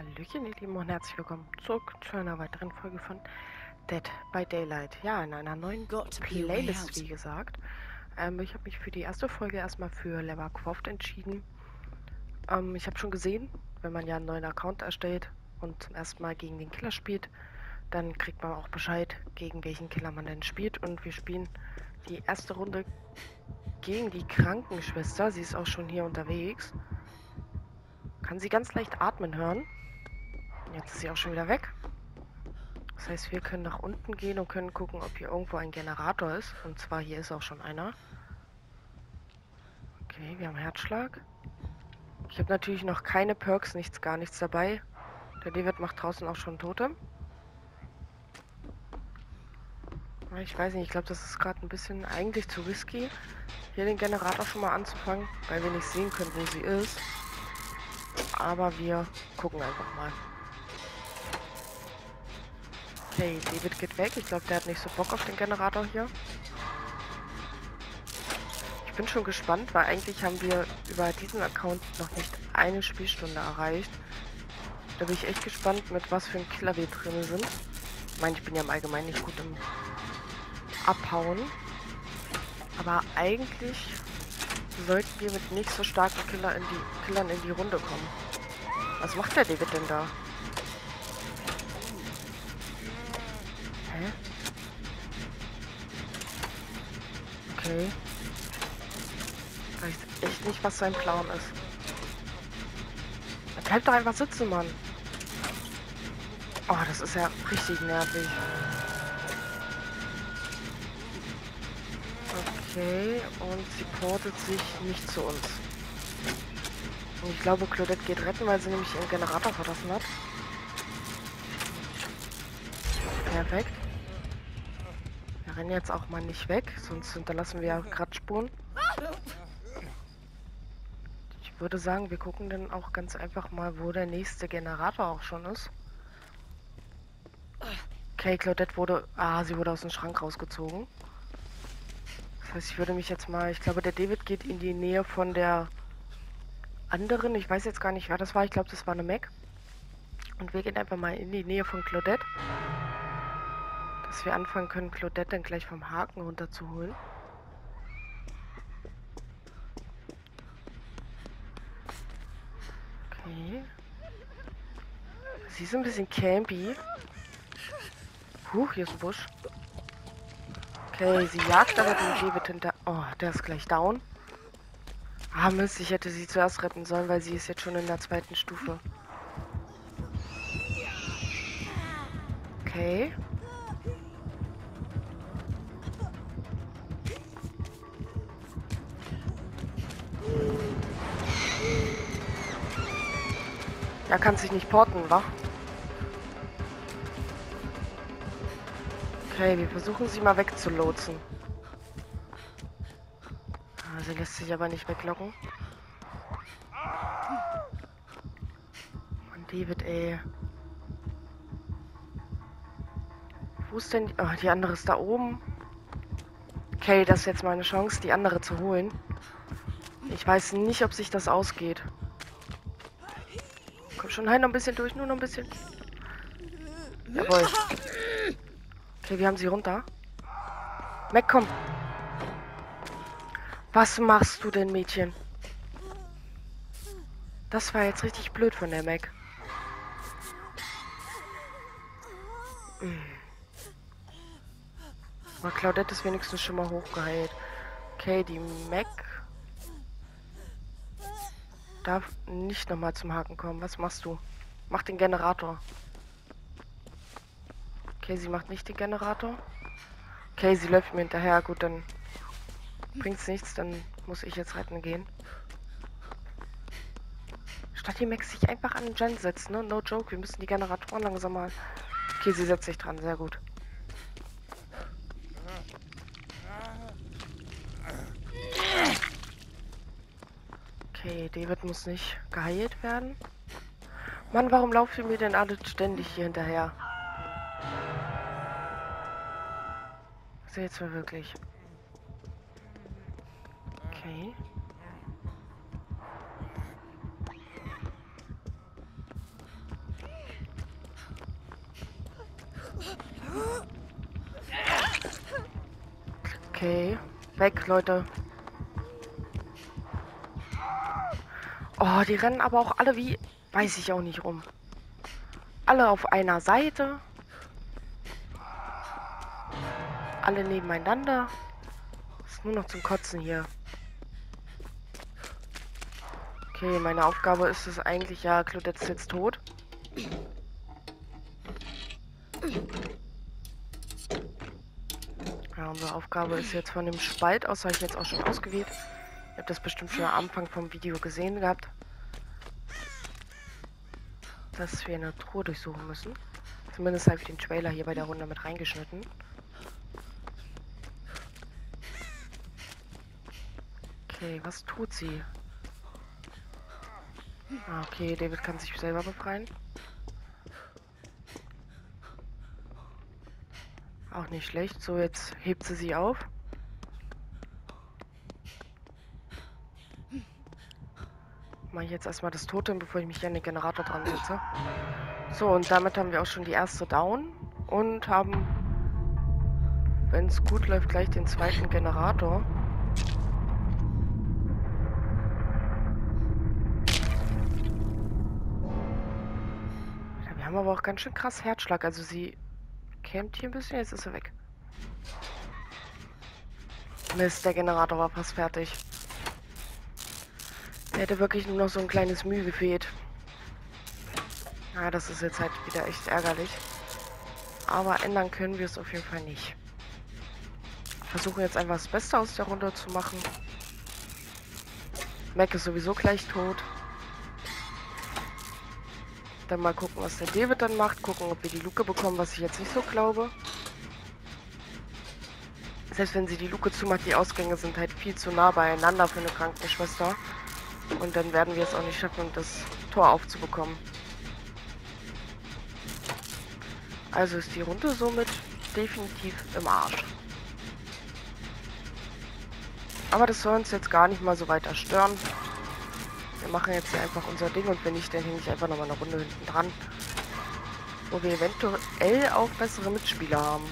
Hallöchen, ihr Lieben, und herzlich willkommen zurück zu einer weiteren Folge von Dead by Daylight. Ja, in einer neuen Got to be a way Playlist, out. wie gesagt. Ich habe mich für die erste Folge erstmal für Lara Croft entschieden. Ich habe schon gesehen, wenn man ja einen neuen Account erstellt und zum ersten Mal gegen den Killer spielt, dann kriegt man auch Bescheid, gegen welchen Killer man denn spielt. Und wir spielen die erste Runde gegen die Krankenschwester. Sie ist auch schon hier unterwegs. Kann sie ganz leicht atmen hören. Jetzt ist sie auch schon wieder weg. Das heißt, wir können nach unten gehen und können gucken, ob hier irgendwo ein Generator ist. Und zwar hier ist auch schon einer. Okay, wir haben Herzschlag. Ich habe natürlich noch keine Perks, gar nichts dabei. Der David macht draußen auch schon Tote. Ich weiß nicht, ich glaube, das ist gerade ein bisschen eigentlich zu risky, hier den Generator schon mal anzufangen, weil wir nicht sehen können, wo sie ist. Aber wir gucken einfach mal. Okay, David geht weg. Ich glaube, der hat nicht so Bock auf den Generator hier. Ich bin schon gespannt, weil eigentlich haben wir über diesen Account noch nicht eine Spielstunde erreicht. Da bin ich echt gespannt, mit was für ein Killer wir drin sind. Ich meine, ich bin ja im Allgemeinen nicht gut im Abhauen. Aber eigentlich sollten wir mit nicht so starken Killern in die Runde kommen. Was macht der David denn da? Hä? Okay. Ich weiß echt nicht, was sein Plan ist. Er bleibt doch einfach sitzen, Mann. Oh, das ist ja richtig nervig. Okay, und sie portet sich nicht zu uns. Und ich glaube, Claudette geht retten, weil sie nämlich ihren Generator verlassen hat. Perfekt. Wir rennen jetzt auch mal nicht weg, sonst hinterlassen wir ja Kratzspuren. Ich würde sagen, wir gucken dann auch ganz einfach mal, wo der nächste Generator auch schon ist. Okay, Claudette wurde... Ah, sie wurde aus dem Schrank rausgezogen. Das heißt, ich würde mich jetzt mal... Ich glaube, der David geht in die Nähe von der anderen. Ich weiß jetzt gar nicht, wer das war. Ich glaube, das war eine Mac. Und wir gehen einfach mal in die Nähe von Claudette. Dass wir anfangen können, Claudette dann gleich vom Haken runterzuholen. Okay. Sie ist ein bisschen campy. Hier ist ein Busch. Okay, sie jagt aber den David hinter... Oh, der ist gleich down. Ah, Mist, ich hätte sie zuerst retten sollen, weil sie ist jetzt schon in der 2. Stufe. Okay. Er kann sich nicht porten, wa? Okay, wir versuchen sie mal wegzulotsen. Ah, sie lässt sich aber nicht weglocken. Mann, David, ey. Wo ist denn... Oh, die andere ist da oben. Okay, das ist jetzt meine Chance, die andere zu holen. Ich weiß nicht, ob sich das ausgeht. Komm schon, halt noch ein bisschen durch, nur noch ein bisschen. Jawohl. Okay, wir haben sie runter. Mac, komm. Was machst du denn, Mädchen? Das war jetzt richtig blöd von der Mac. Aber Claudette ist wenigstens schon mal hochgeheilt. Okay, die Mac darf nicht nochmal zum Haken kommen. Was machst du? Mach den Generator. Okay, sie macht nicht den Generator. Okay, sie läuft mir hinterher. Gut, dann bringt's nichts. Dann muss ich jetzt retten gehen. Statt die Max sich einfach an den Gen setzt, ne? No joke, wir müssen die Generatoren langsam mal... Okay, sie setzt sich dran. Sehr gut. Okay, David muss nicht geheilt werden. Mann, warum laufen mir denn alle ständig hier hinterher? Also jetzt mal wirklich. Okay. Okay. Weg, Leute. Oh, die rennen aber auch alle wie... Weiß ich auch nicht rum. Alle auf einer Seite. Alle nebeneinander. Ist nur noch zum Kotzen hier. Okay, meine Aufgabe ist es eigentlich, ja, Claudette ist jetzt tot. Ja, unsere Aufgabe ist jetzt von dem Spalt aus, habe ich jetzt auch schon ausgewählt. Ihr habt das bestimmt schon am Anfang vom Video gesehen gehabt. Dass wir eine Truhe durchsuchen müssen. Zumindest habe ich den Trailer hier bei der Runde mit reingeschnitten. Okay, was tut sie? Ah, okay, David kann sich selber befreien. Auch nicht schlecht. So, jetzt hebt sie sie auf. Mache ich jetzt erstmal das Totem, bevor ich mich hier an den Generator dran setze. So, und damit haben wir auch schon die erste Down. Und haben, wenn es gut läuft, gleich den zweiten Generator. Wir haben aber auch ganz schön krass Herzschlag. Also sie campt hier ein bisschen, jetzt ist sie weg. Mist, der Generator war fast fertig. Der hätte wirklich nur noch so ein kleines Mühe gefehlt. Ja, das ist jetzt halt wieder echt ärgerlich. Aber ändern können wir es auf jeden Fall nicht. Versuchen jetzt einfach das Beste aus der Runde zu machen. Mac ist sowieso gleich tot. Dann mal gucken, was der David dann macht. Gucken, ob wir die Luke bekommen, was ich jetzt nicht so glaube. Selbst wenn sie die Luke zumacht, die Ausgänge sind halt viel zu nah beieinander für eine Krankenschwester. Und dann werden wir es auch nicht schaffen, das Tor aufzubekommen. Also ist die Runde somit definitiv im Arsch. Aber das soll uns jetzt gar nicht mal so weiter stören. Wir machen jetzt hier einfach unser Ding und wenn nicht, dann hänge ich einfach nochmal eine Runde hinten dran. Wo wir eventuell auch bessere Mitspieler haben.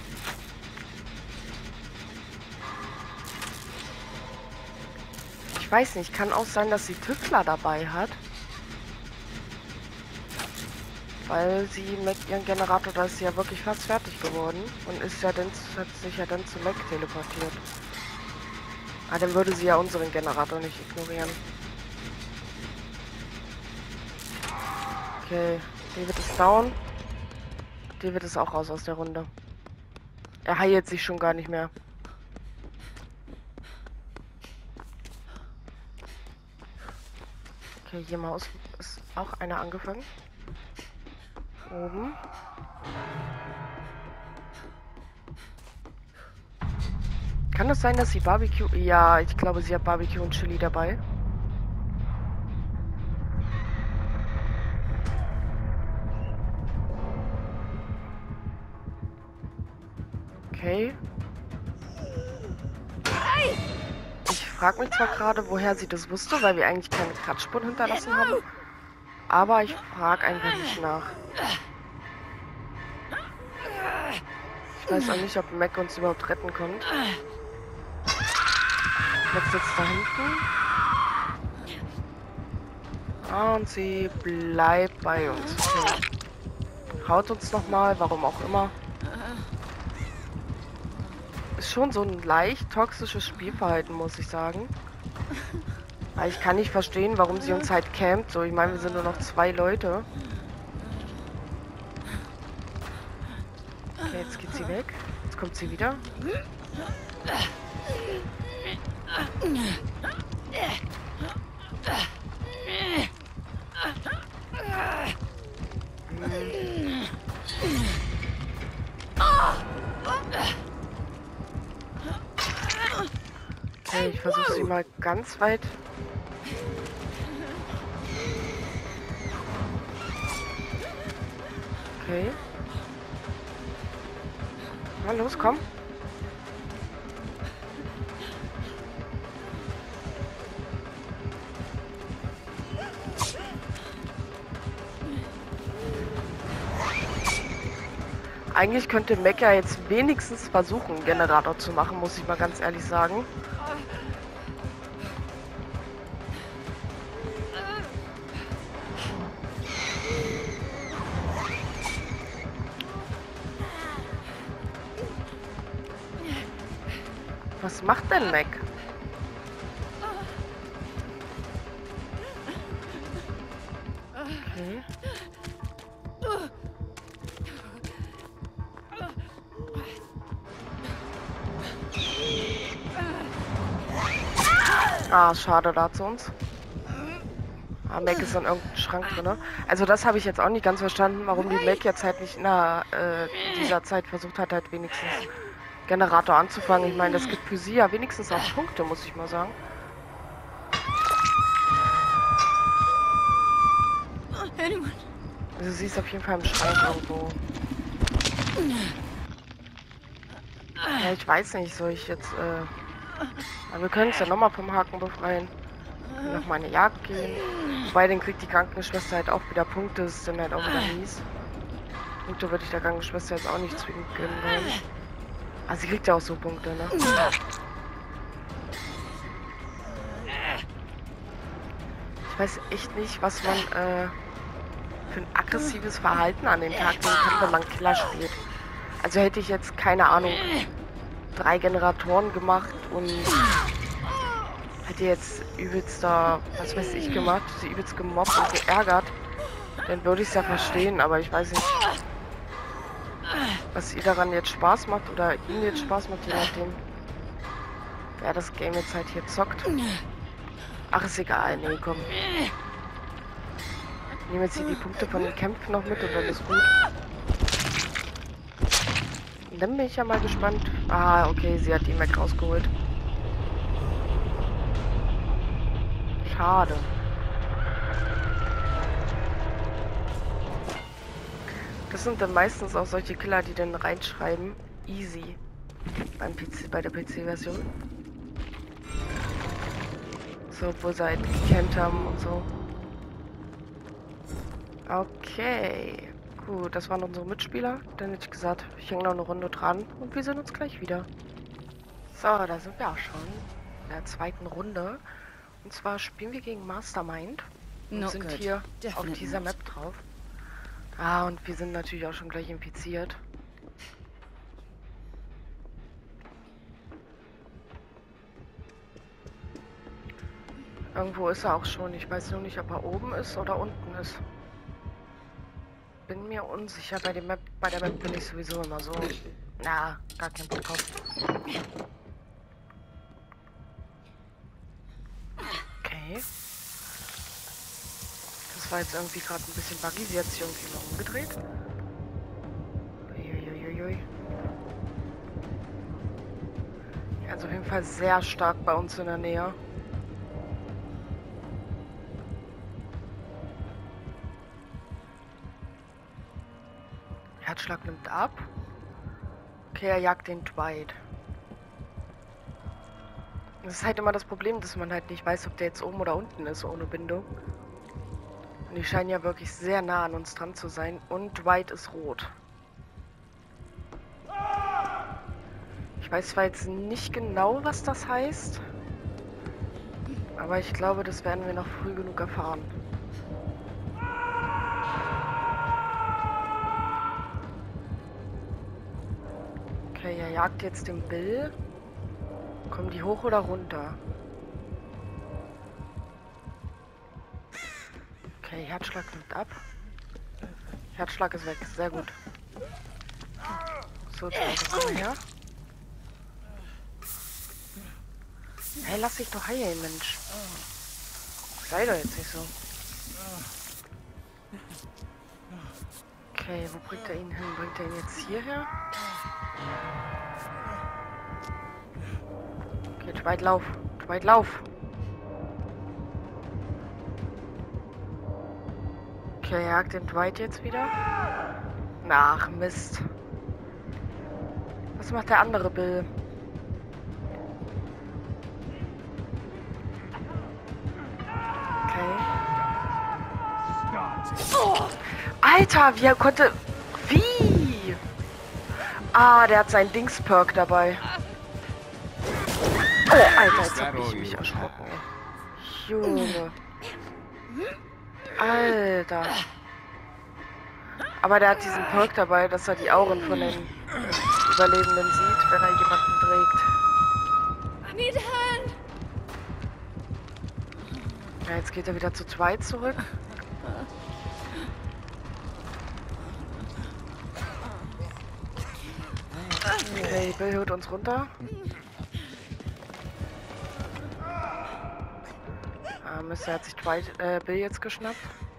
Ich weiß nicht, kann auch sein, dass sie Tüftler dabei hat. Weil sie mit ihrem Generator, da ist sie ja wirklich fast fertig geworden. Und ist ja dann, hat sich ja dann zu Mac teleportiert. Ah, dann würde sie ja unseren Generator nicht ignorieren. Okay, David ist down. David ist auch raus aus der Runde. Er heilt sich schon gar nicht mehr. Okay, hier mal ist auch einer angefangen. Oben. Kann es sein, dass sie Barbecue... Ja, ich glaube, sie hat Barbecue und Chili dabei. Okay. Ich frage mich zwar gerade, woher sie das wusste, weil wir eigentlich keine Kratzspuren hinterlassen haben. Aber ich frage einfach nicht nach. Ich weiß auch nicht, ob Mac uns überhaupt retten konnte. Mac sitzt da hinten. Ah, und sie bleibt bei uns. Okay. Haut uns nochmal, warum auch immer. Ist schon so ein leicht toxisches Spielverhalten, muss ich sagen. Aber ich kann nicht verstehen, warum sie uns halt campt. So, ich meine, wir sind nur noch 2 Leute. Okay, jetzt geht sie weg. Jetzt kommt sie wieder. Okay, ich versuche sie mal ganz weit. Okay. Na los, komm. Eigentlich könnte Mac ja jetzt wenigstens versuchen, einen Generator zu machen, muss ich mal ganz ehrlich sagen. Was macht denn Mac? Okay. Ah, schade, da zu uns. Ah, Mac ist in irgendeinem Schrank drin. Also das habe ich jetzt auch nicht ganz verstanden, warum die Mac jetzt halt nicht in dieser Zeit versucht hat, halt wenigstens Generator anzufangen. Ich meine, das gibt für sie ja wenigstens auch Punkte, muss ich mal sagen. Also sie ist auf jeden Fall im Schrank irgendwo. Ja, ich weiß nicht, soll ich jetzt, aber wir können es ja nochmal vom Haken befreien. Nochmal eine Jagd gehen. Wobei, dann kriegt die Krankenschwester halt auch wieder Punkte. Das ist dann halt auch wieder mies. Punkte würde ich der Krankenschwester jetzt auch nicht zwingend gönnen wollen. Ah, sie kriegt ja auch so Punkte, ne? Ich weiß echt nicht, was man für ein aggressives Verhalten an den Tag legen kann, wenn man Killer spielt. Also hätte ich jetzt, keine Ahnung, 3 Generatoren gemacht und hätte jetzt übelst da, was weiß ich, gemacht, sie übelst gemobbt und geärgert, dann würde ich es ja verstehen, aber ich weiß nicht, was ihr daran jetzt Spaß macht oder ihm jetzt Spaß macht, je nachdem, wer das Game jetzt halt hier zockt. Ach, ist egal, nee, komm. Ich nehme jetzt hier die Punkte von den Kämpfen noch mit und dann ist gut. Und dann bin ich ja mal gespannt. Ah, okay, sie hat die Mac rausgeholt. Schade. Das sind dann meistens auch solche Killer, die dann reinschreiben. Easy. Beim PC, bei der PC-Version. So, obwohl sie halt gekämpft haben und so. Okay. Gut, das waren unsere Mitspieler. Dann hätte ich gesagt, ich hänge noch eine Runde dran und wir sehen uns gleich wieder. So, da sind wir auch schon. In der zweiten Runde. Und zwar spielen wir gegen Mastermind. Und sind hier auf dieser Map drauf. Ah, und wir sind natürlich auch schon gleich infiziert. Irgendwo ist er auch schon. Ich weiß nur nicht, ob er oben ist oder unten ist. Bin mir unsicher. Bei der Map bin ich sowieso immer so. Na, gar kein Bock drauf. Okay. Das war jetzt irgendwie gerade ein bisschen buggy. Sie hat sich irgendwie mal umgedreht. Uiuiuiui. Also auf jeden Fall sehr stark bei uns in der Nähe. Herzschlag nimmt ab. Okay, er jagt den Dwight. Das ist halt immer das Problem, dass man halt nicht weiß, ob der jetzt oben oder unten ist, ohne Bindung. Und die scheinen ja wirklich sehr nah an uns dran zu sein. Und Dwight ist rot. Ich weiß zwar jetzt nicht genau, was das heißt. Aber ich glaube, das werden wir noch früh genug erfahren. Okay, er jagt jetzt den Bill. Kommen die hoch oder runter? Okay, Herzschlag nimmt ab. Herzschlag ist weg, sehr gut. So, komm mal her. Hey, lass dich doch heilen, Mensch. Sei doch jetzt nicht so. Okay, wo bringt er ihn hin? Bringt er ihn jetzt hierher? Okay, Dwight, lauf. Dwight, lauf. Okay, er jagt den Dwight jetzt wieder. Ach, Mist. Was macht der andere Bill? Okay. Oh, Alter, wie er konnte... Wie? Ah, der hat seinen Dings-Perk dabei. Oh, Alter, jetzt hab ich mich erschrocken, ey. Junge. Alter. Aber der hat diesen Perk dabei, dass er die Augen von den Überlebenden sieht, wenn er jemanden trägt. I need a hand. Ja, jetzt geht er wieder zu zweit zurück. Okay, Bill holt uns runter. Mr. hat sich Bill jetzt geschnappt.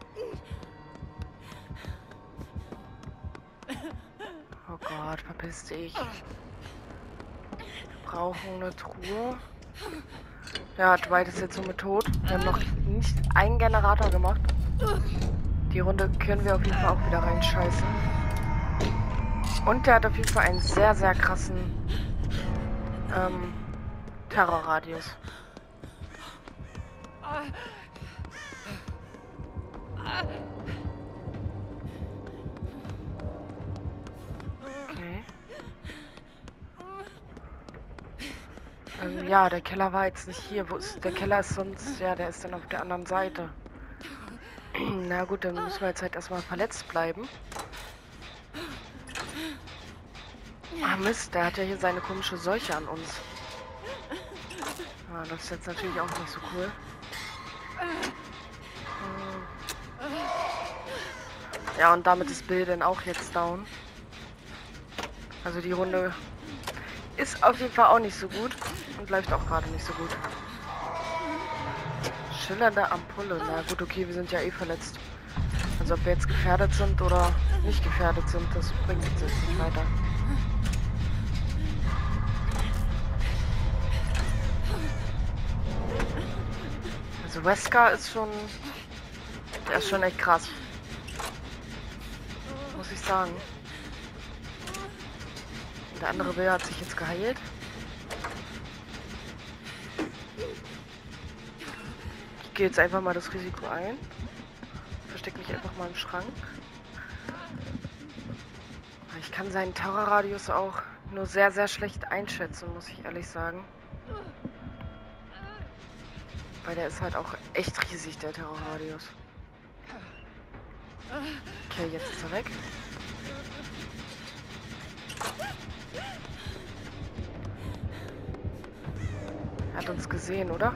Oh Gott, verpiss dich. Wir brauchen eine Truhe. Ja, Dwight ist jetzt somit tot. Wir haben noch nicht einen Generator gemacht. Die Runde können wir auf jeden Fall auch wieder reinscheißen. Und der hat auf jeden Fall einen sehr, sehr krassen Terrorradius. Okay. Ja, der Keller war jetzt nicht hier. Wo ist der Keller? Ist sonst, ja, der ist dann auf der anderen Seite. Na gut, dann müssen wir jetzt halt erstmal verletzt bleiben. Ah Mist, der hat ja hier seine komische Seuche an uns. Ah, das ist jetzt natürlich auch nicht so cool. Ja, und damit ist Bill dann auch jetzt down. Also die Runde ist auf jeden Fall auch nicht so gut und läuft auch gerade nicht so gut. Schillernde Ampulle. Na gut, okay, wir sind ja eh verletzt. Also ob wir jetzt gefährdet sind oder nicht gefährdet sind, das bringt uns jetzt nicht weiter. Also Wesker ist schon... Der ist schon echt krass. Muss ich sagen. Der andere Bill hat sich jetzt geheilt. Ich gehe jetzt einfach mal das Risiko ein. Verstecke mich einfach mal im Schrank. Ich kann seinen Terrorradius auch nur sehr, sehr schlecht einschätzen, muss ich ehrlich sagen. Weil der ist halt auch echt riesig, der Terrorradius. Okay, jetzt ist er weg. Er hat uns gesehen, oder?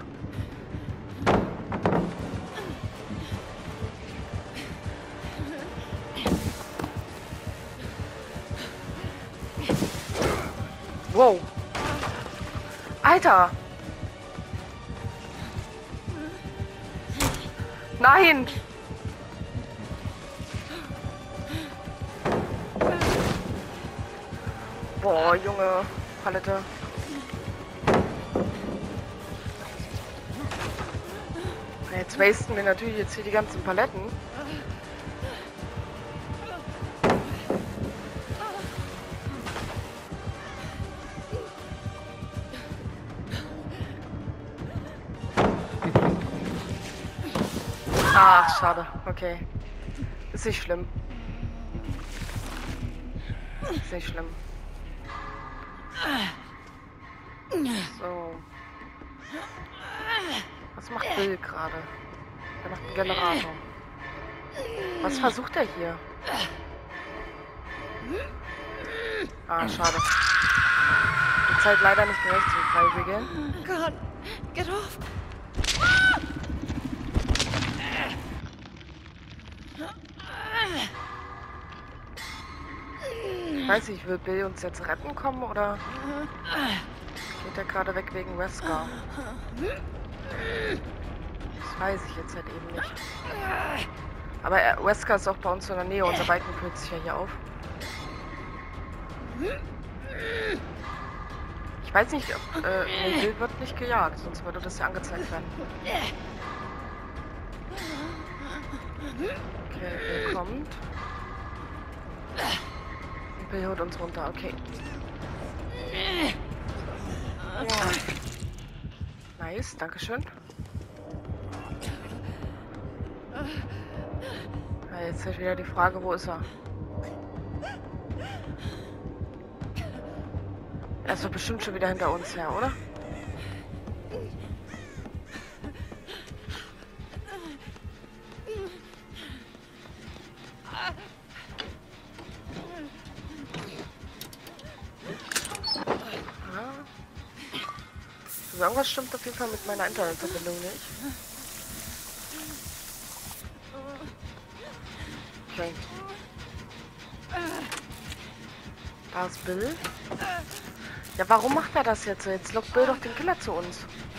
Wow. Alter! Nein! Boah, Junge, Palette. Jetzt wasten wir natürlich jetzt hier die ganzen Paletten. Ach, schade. Okay. Ist nicht schlimm. Ist nicht schlimm. So. Was macht Bill gerade? Er macht einen Generator. Was versucht er hier? Ah, schade. Die Zeit leider nicht gerecht zum Freiwilligen. God, get off. Ich weiß nicht, will Bill uns jetzt retten kommen oder geht er gerade weg wegen Wesker? Das weiß ich jetzt halt eben nicht. Aber Wesker ist auch bei uns in der Nähe. Unser Balken fühlt sich ja hier auf. Ich weiß nicht, ob... nee, Bill wird nicht gejagt, sonst würde das ja angezeigt werden. Okay, Bill kommt. Bill holt uns runter, okay. Ja. Nice, dankeschön. Ja, jetzt ist wieder die Frage, wo ist er? Er ist doch bestimmt schon wieder hinter uns her, oder? Also irgendwas stimmt auf jeden Fall mit meiner Internetverbindung nicht. Okay. Da ist Bill. Ja, warum macht er das jetzt? Jetzt lockt Bill doch den Killer zu uns.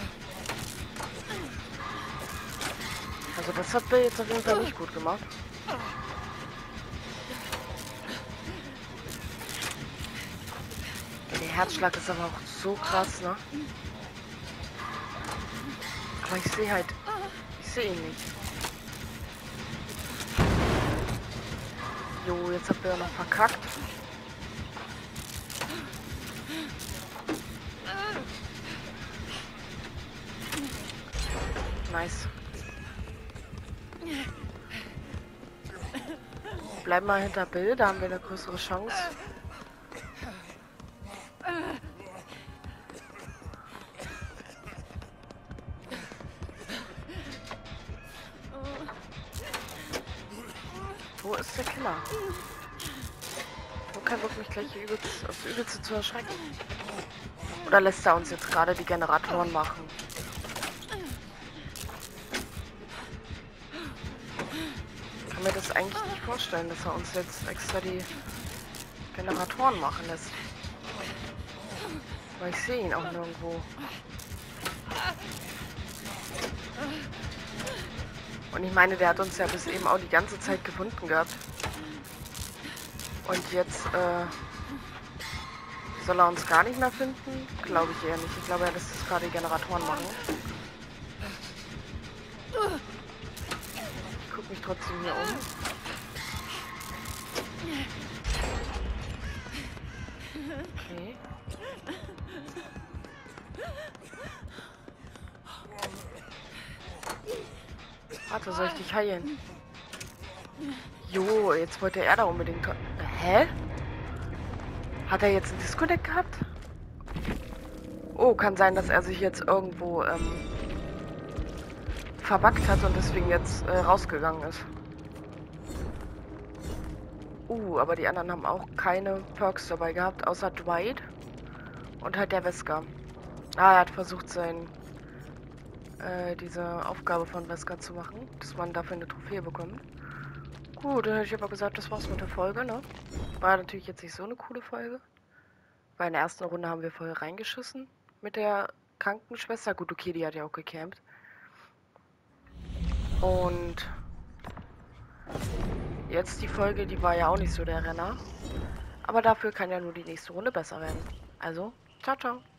Also das hat Bill jetzt auf jeden Fall nicht gut gemacht. Der Herzschlag ist aber auch so krass, ne? Aber ich sehe halt... Ich sehe ihn nicht. Jo, jetzt hat Bill noch verkackt. Nice. Bleib mal hinter Bill, da haben wir eine größere Chance. Wo ist der Killer? Wo kann Bock mich gleich aufs Übelste zu erschrecken? Oder lässt er uns jetzt gerade die Generatoren machen? Ich kann mir das eigentlich nicht vorstellen, dass er uns jetzt extra die Generatoren machen lässt. Weil ich sehe ihn auch nirgendwo. Und ich meine, der hat uns ja bis eben auch die ganze Zeit gefunden gehabt. Und jetzt soll er uns gar nicht mehr finden? Glaube ich eher nicht. Ich glaube, er lässt jetzt gerade die Generatoren machen. Ich gucke mich trotzdem hier um. Okay. Warte, soll ich dich heilen? Jo, jetzt wollte er da unbedingt... Hä? Hat er jetzt einen Disconnect gehabt? Oh, kann sein, dass er sich jetzt irgendwo verbuggt hat und deswegen jetzt rausgegangen ist. Aber die anderen haben auch keine Perks dabei gehabt, außer Dwight und halt der Wesker. Er hat versucht, diese Aufgabe von Wesker zu machen, dass man dafür eine Trophäe bekommt. Gut, dann hätte ich aber gesagt, das war's mit der Folge, ne? War natürlich jetzt nicht so eine coole Folge. Weil in der ersten Runde haben wir voll reingeschissen mit der Krankenschwester. Gut, okay, die hat ja auch gecampt. Und jetzt die Folge, die war ja auch nicht so der Renner. Aber dafür kann ja nur die nächste Runde besser werden. Also, ciao, ciao.